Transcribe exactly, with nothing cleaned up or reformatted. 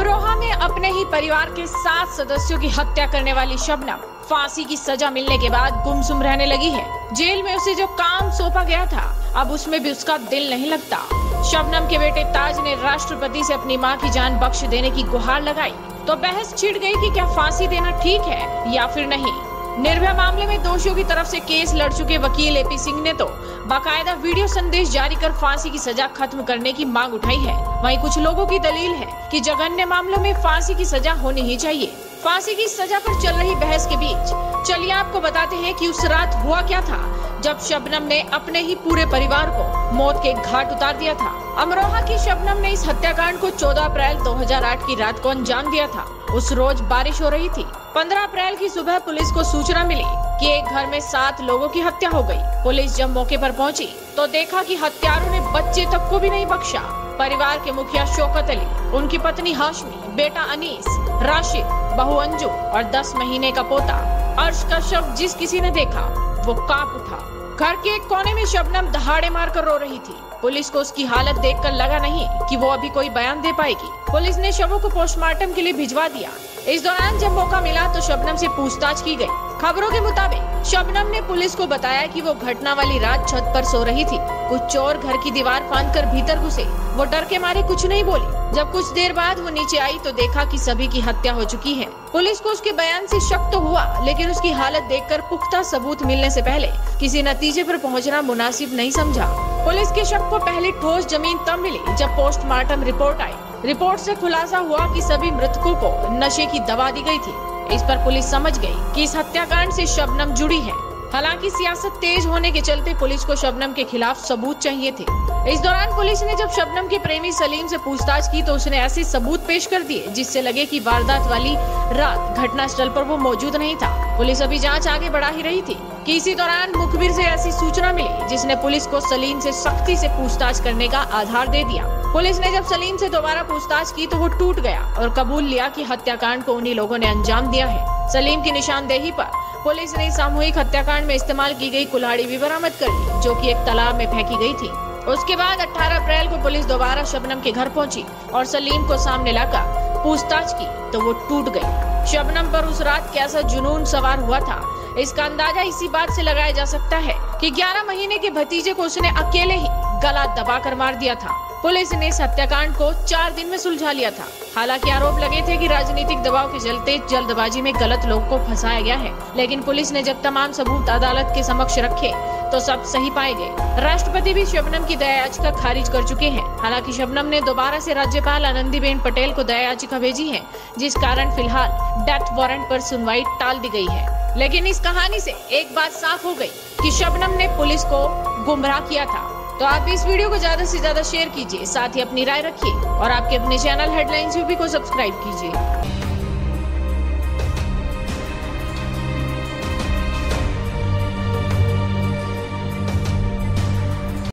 अमरोहा में अपने ही परिवार के सात सदस्यों की हत्या करने वाली शबनम फांसी की सजा मिलने के बाद गुमसुम रहने लगी है। जेल में उसे जो काम सौंपा गया था, अब उसमें भी उसका दिल नहीं लगता। शबनम के बेटे ताज ने राष्ट्रपति से अपनी मां की जान बख्श देने की गुहार लगाई, तो बहस छिड़ गई कि क्या फांसी देना ठीक है या फिर नहीं। निर्भया मामले में दोषियों की तरफ से केस लड़ चुके वकील एपी सिंह ने तो बाकायदा वीडियो संदेश जारी कर फांसी की सजा खत्म करने की मांग उठाई है। वहीं कुछ लोगों की दलील है कि जघन्य मामलों में फांसी की सजा होनी ही चाहिए। फांसी की सजा पर चल रही बहस के बीच चलिए आपको बताते हैं कि उस रात हुआ क्या था जब शबनम ने अपने ही पूरे परिवार को मौत के घाट उतार दिया था। अमरोहा की शबनम ने इस हत्याकांड को चौदह अप्रैल दो हज़ार आठ की रात को अंजाम दिया था। उस रोज बारिश हो रही थी। पंद्रह अप्रैल की सुबह पुलिस को सूचना मिली कि एक घर में सात लोगों की हत्या हो गई। पुलिस जब मौके पर पहुंची तो देखा कि हत्यारों ने बच्चे तक को भी नहीं बख्शा। परिवार के मुखिया शौकत अली, उनकी पत्नी हाशमी, बेटा अनीस, राशिद, बहू अंजू और दस महीने का पोता अर्श का शव जिस किसी ने देखा वो कांप उठा। घर के एक कोने में शबनम दहाड़े मारकर रो रही थी। पुलिस को उसकी हालत देखकर लगा नहीं कि वो अभी कोई बयान दे पाएगी। पुलिस ने शवों को पोस्टमार्टम के लिए भिजवा दिया। इस दौरान जब मौका मिला तो शबनम से पूछताछ की गई। खबरों के मुताबिक शबनम ने पुलिस को बताया कि वो घटना वाली रात छत पर सो रही थी। कुछ चोर घर की दीवार फांदकर भीतर घुसे। वो डर के मारे कुछ नहीं बोली। जब कुछ देर बाद वो नीचे आई तो देखा कि सभी की हत्या हो चुकी है। पुलिस को उसके बयान से शक तो हुआ, लेकिन उसकी हालत देखकर पुख्ता सबूत मिलने से पहले किसी नतीजे पर पहुंचना मुनासिब नहीं समझा। पुलिस के शक को पहली ठोस जमीन तब मिली जब पोस्टमार्टम रिपोर्ट आई। रिपोर्ट से खुलासा हुआ कि सभी मृतकों को नशे की दवा दी गई थी। इस पर पुलिस समझ गई कि इस हत्याकांड से शबनम जुड़ी है। हालांकि सियासत तेज होने के चलते पुलिस को शबनम के खिलाफ सबूत चाहिए थे। इस दौरान पुलिस ने जब शबनम के प्रेमी सलीम से पूछताछ की तो उसने ऐसे सबूत पेश कर दिए जिससे लगे कि वारदात वाली रात घटना स्थल पर वो मौजूद नहीं था। पुलिस अभी जांच आगे बढ़ा ही रही थी कि इसी दौरान मुखबिर से ऐसी सूचना मिली जिसने पुलिस को सलीम से सख्ती से पूछताछ करने का आधार दे दिया। पुलिस ने जब सलीम से दोबारा पूछताछ की तो वो टूट गया और कबूल लिया कि हत्याकांड को उन्हीं लोगों ने अंजाम दिया है। सलीम की निशानदेही पर पुलिस ने सामूहिक हत्याकांड में इस्तेमाल की गई कुल्हाड़ी भी बरामद कर ली, जो कि एक तालाब में फेंकी गई थी। उसके बाद अठारह अप्रैल को पुलिस दोबारा शबनम के घर पहुंची और सलीम को सामने लाकर पूछताछ की तो वो टूट गई। शबनम पर उस रात कैसा जुनून सवार हुआ था, इसका अंदाजा इसी बात से लगाया जा सकता है कि ग्यारह महीने के भतीजे को उसने अकेले ही गला दबाकर मार दिया था। पुलिस ने इस हत्याकांड को चार दिन में सुलझा लिया था। हालांकि आरोप लगे थे कि राजनीतिक दबाव के चलते जल्दबाजी में गलत लोगों को फंसाया गया है, लेकिन पुलिस ने जब तमाम सबूत अदालत के समक्ष रखे तो सब सही पाए गए। राष्ट्रपति भी शबनम की दया याचिका खारिज कर चुके हैं। हालांकि शबनम ने दोबारा से राज्यपाल आनंदीबेन पटेल को दया याचिका भेजी है, जिस कारण फिलहाल डेथ वारंट पर सुनवाई टाल दी गई है। लेकिन इस कहानी से एक बात साफ हो गई कि शबनम ने पुलिस को गुमराह किया था। तो आप इस वीडियो को ज्यादा से ज्यादा शेयर कीजिए, साथ ही अपनी राय रखिए और आपके अपने चैनल हेडलाइंस यूपी को सब्सक्राइब कीजिए।